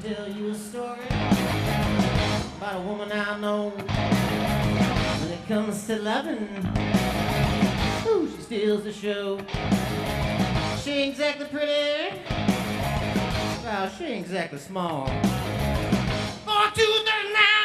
tell you a story about a woman I know. When it comes to loving, ooh, she steals the show. She ain't exactly pretty, well, she ain't exactly small. 4, 2, 39.